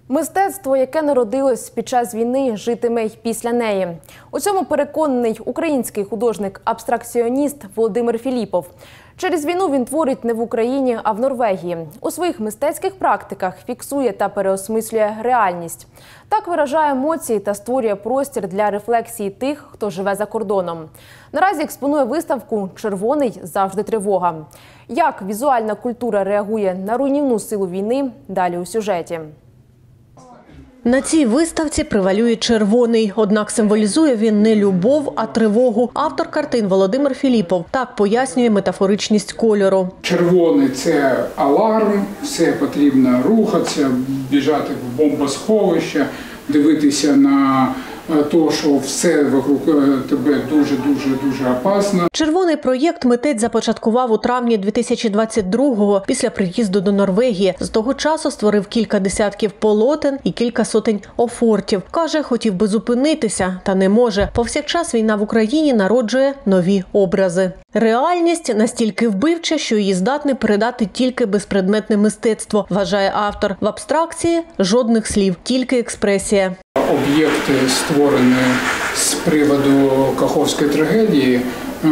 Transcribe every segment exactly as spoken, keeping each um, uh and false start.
Мистецтво, яке народилось під час війни, житиме й після неї. У цьому переконаний український художник-абстракціоніст Володимир Філіпов. Через війну він творить не в Україні, а в Норвегії. У своїх мистецьких практиках фіксує та переосмислює реальність. Так виражає емоції та створює простір для рефлексії тих, хто живе за кордоном. Наразі експонує виставку «Червоний – завжди тривога». Як візуальна культура реагує на руйнівну силу війни – далі у сюжеті. На цій виставці превалює червоний, однак символізує він не любов, а тривогу. Автор картин Володимир Філіпов так пояснює метафоричність кольору. Червоний – це аларм, все потрібно рухатися, біжати в бомбосховище, дивитися на те, що все вокруг тебе дуже-дуже-дуже опасно. Червоний проєкт митець започаткував у травні дві тисячі двадцять другого після приїзду до Норвегії. З того часу створив кілька десятків полотен і кілька сотень офортів. Каже, хотів би зупинитися, та не може. Повсякчас війна в Україні народжує нові образи. Реальність настільки вбивча, що її здатне передати тільки безпредметне мистецтво, вважає автор. В абстракції жодних слів, тільки експресія. Об'єкти створені з приводу Каховської трагедії.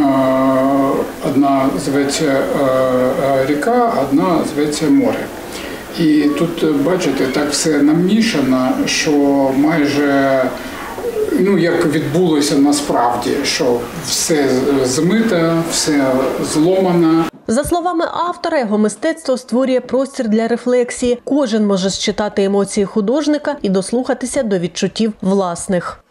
Одна зветься ріка, одна зветься море. І тут, бачите, так все намішано, що майже, ну, як відбулося насправді, що все змите, все зломано. За словами автора, його мистецтво створює простір для рефлексії. Кожен може считати емоції художника і дослухатися до відчуттів власних.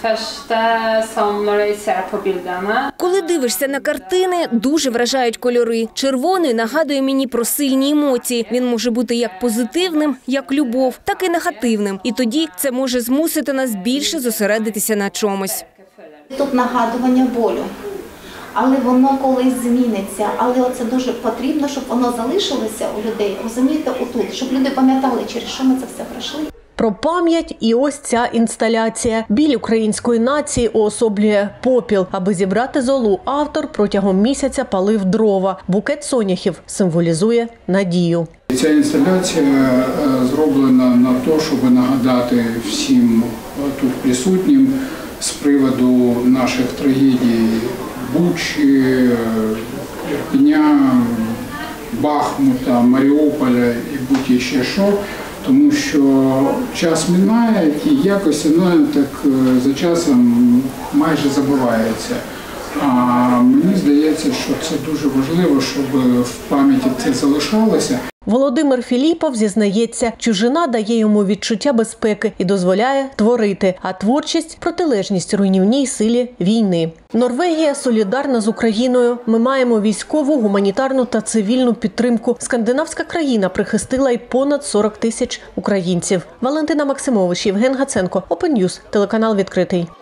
Коли дивишся на картини, дуже вражають кольори. Червоний нагадує мені про сильні емоції. Він може бути як позитивним, як любов, так і негативним. І тоді це може змусити нас більше зосередитися на чомусь. Тут нагадування болю. Але воно колись зміниться. Але це дуже потрібно, щоб воно залишилося у людей, розумієте, отут, щоб люди пам'ятали, через що ми це все пройшли. Про пам'ять і ось ця інсталяція. Біль української нації уособлює попіл. Аби зібрати золу, автор протягом місяця палив дрова. Букет соняхів символізує надію. Ця інсталяція зроблена на те, щоб нагадати всім тут присутнім з приводу наших трагедій Бучі, Ірпеня, Бахмута, Маріуполя і будь ще що. Тому що час минає і якось воно так за часом майже забувається. А мені здається, що це дуже важливо, щоб в пам'яті це залишалося. Володимир Філіпов зізнається, чужина дає йому відчуття безпеки і дозволяє творити, а творчість – протилежність руйнівній силі війни. Норвегія солідарна з Україною. Ми маємо військову, гуманітарну та цивільну підтримку. Скандинавська країна прихистила й понад сорок тисяч українців. Валентина Максимович, Євген Гаценко, Open News, телеканал «Відкритий».